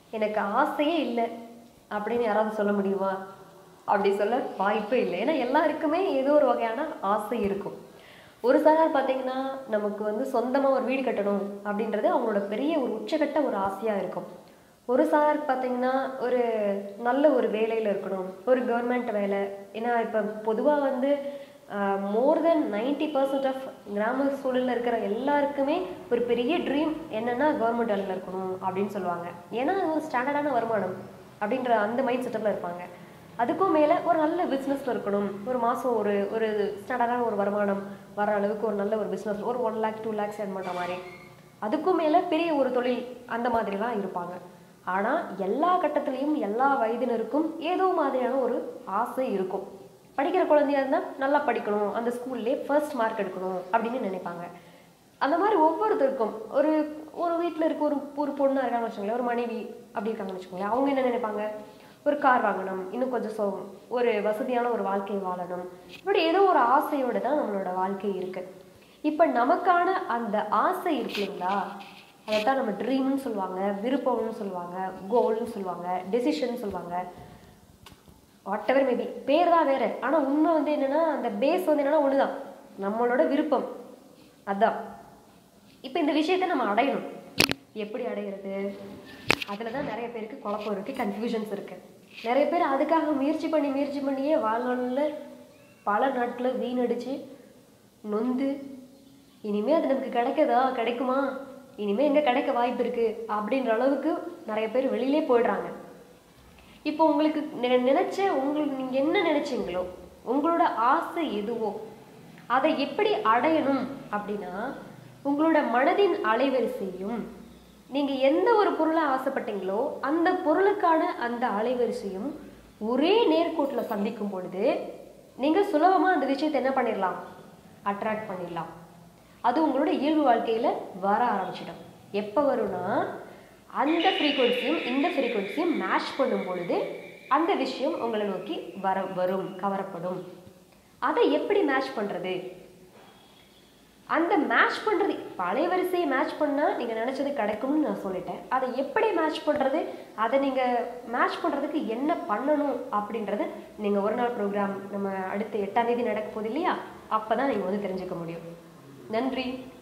எனக்கு ஆசையே இல்லை அப்படின்னு யாராவது சொல்ல முடியுமா? அப்படி சொல்ல வாய்ப்பே இல்லை. ஏன்னா எல்லாருக்குமே ஏதோ ஒரு வகையான ஆசை இருக்கும். ஒரு சிலர் பார்த்தீங்கன்னா நமக்கு சொந்தமாக ஒரு வீடு கட்டணும் அப்படின்றது அவங்களோட பெரிய ஒரு உச்சகட்ட ஒரு ஆசையாக இருக்கும். ஒரு சிலருக்கு பார்த்தீங்கன்னா ஒரு நல்ல ஒரு வேலையில் இருக்கணும், ஒரு கவர்மெண்ட் வேலை. ஏன்னா இப்போ பொதுவாக மோர் தென் 90% ஆஃப் கிராம சூழலில் இருக்கிற எல்லாருக்குமே ஒரு பெரிய ட்ரீம் என்னன்னா கவர்மெண்ட் வேலையில் இருக்கணும் அப்படின்னு சொல்லுவாங்க. ஏன்னா அது ஒரு ஸ்டாண்டர்டான வருமானம் அப்படின்ற அந்த மைண்ட் செட்டப்பில் இருப்பாங்க. அதுக்கும் மேலே ஒரு நல்ல பிஸ்னஸில் இருக்கணும், ஒரு மாதம் ஒரு ஒரு ஸ்டாண்டர்டான ஒரு வருமானம் வர அளவுக்கு ஒரு நல்ல ஒரு பிஸ்னஸ், ஒரு 1 lakh 2 lakhs ஏர்ன் பண்ணுற மாதிரி. அதுக்கும் மேலே பெரிய ஒரு தொழில் அந்த மாதிரிலாம் இருப்பாங்க. ஆனால் எல்லா கட்டத்துலேயும் எல்லா வயதினருக்கும் ஏதோ மாதிரியான ஒரு ஆசை இருக்கும். படிக்கிற குழந்தையா இருந்தால் நல்லா படிக்கணும், அந்த ஸ்கூல்லேயே ஃபர்ஸ்ட் மார்க் எடுக்கணும் அப்படின்னு நினைப்பாங்க. அந்த மாதிரி ஒவ்வொருத்தருக்கும் ஒரு ஒரு வீட்டில் இருக்க ஒரு ஒரு பொண்ணாக இருக்காங்கன்னு வச்சுக்கோங்களேன், ஒரு மனைவி அப்படி இருக்காங்கன்னு வச்சுக்கோங்களேன், அவங்க என்ன நினைப்பாங்க? ஒரு கார் வாங்கணும், இன்னும் கொஞ்சம் ஒரு வசதியான ஒரு வாழ்க்கை வாழணும், இப்படி ஏதோ ஒரு ஆசையோடு தான் நம்மளோட வாழ்க்கை இருக்குது. இப்போ நமக்கான அந்த ஆசை இருக்கு இல்லைங்களா, அதைத்தான் நம்ம ட்ரீம்னு சொல்லுவாங்க, விருப்பம்னு சொல்லுவாங்க, கோல்னு சொல்லுவாங்க, டெசிஷன் சொல்லுவாங்க, வாட் எவர் மேபி. பேர் தான் வேறு, ஆனால் உண்மை என்னென்னா அந்த பேஸ் என்னென்னா ஒன்று தான், நம்மளோட விருப்பம் அதுதான். இப்போ இந்த விஷயத்தை நம்ம அடையணும். எப்படி அடைகிறது? அதில் தான் நிறைய பேருக்கு குழப்பம் இருக்குது, கன்ஃபியூஷன்ஸ் இருக்குது. நிறைய பேர் அதுக்காக முயற்சி பண்ணியே வாழ்நாளில் பல நாட்களை வீணடித்து நொந்து இனிமேல் அது நமக்கு கிடைக்குமா, இனிமேல் எங்கே கிடைக்க வாய்ப்பு இருக்குது அப்படின்ற அளவுக்கு நிறைய பேர் வெளியிலே போயிடுறாங்க. இப்போ உங்களுக்கு நீங்கள் என்ன நினைச்சீங்களோ, உங்களோட ஆசை எதுவோ அதை எப்படி அடையணும் அப்படின்னா, உங்களோட மனதின் அலைவரிசையும் நீங்கள் எந்த ஒரு பொருளை ஆசைப்பட்டீங்களோ அந்த பொருளுக்கான அந்த அலைவரிசையும் ஒரே நேர்கோட்டில் சந்திக்கும் பொழுது நீங்கள் சுலபமாக அந்த விஷயத்தை என்ன பண்ணிடலாம்? அட்ராக்ட் பண்ணிடலாம். அது உங்களோட இயல்பு வாழ்க்கையில் வர ஆரம்பிச்சிடும். எப்போ வரும்னா, அந்த ஃப்ரீக்வன்சியும் இந்த ஃப்ரீக்வன்சியும் மேட்ச் பண்ணும் பொழுது அந்த விஷயம் உங்களை நோக்கி வரும், கவரப்படும். அதை எப்படி மேட்ச் பண்ணுறது? அந்த மேட்ச் பண்ணுறது, பழைய வரிசையை மேட்ச் பண்ணால் நீங்கள் நினச்சது கிடைக்கும்னு நான் சொல்லிட்டேன். அதை எப்படி மேட்ச் பண்ணுறது, அதை நீங்கள் மேட்ச் பண்ணுறதுக்கு என்ன பண்ணணும் அப்படின்றத நீங்கள் ஒரு நாள் ப்ரோக்ராம் நம்ம அடுத்த 8ஆம் தேதி நடக்க போகுது இல்லையா, அப்போ தான் நீங்கள் தெரிஞ்சுக்க முடியும். நன்றி.